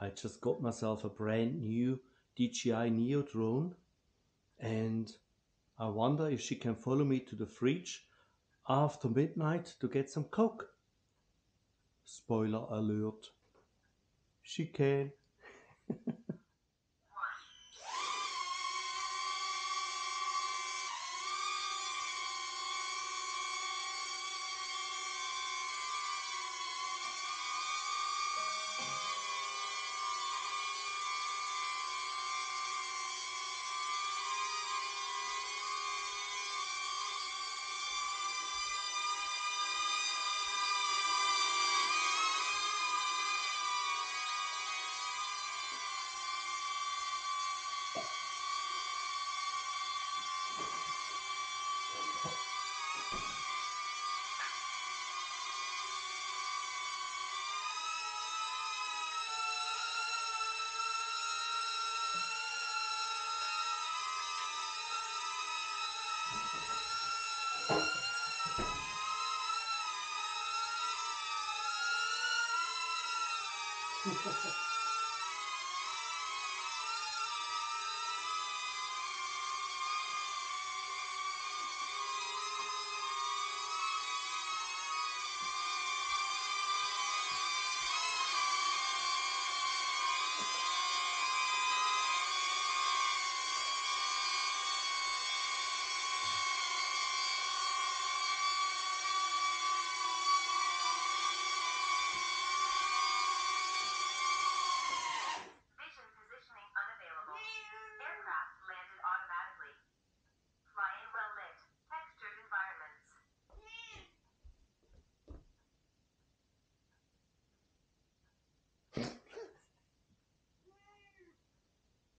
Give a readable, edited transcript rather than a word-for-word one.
I just got myself a brand new DJI Neo drone, and I wonder if she can follow me to the fridge after midnight to get some Coke. Spoiler alert. She can.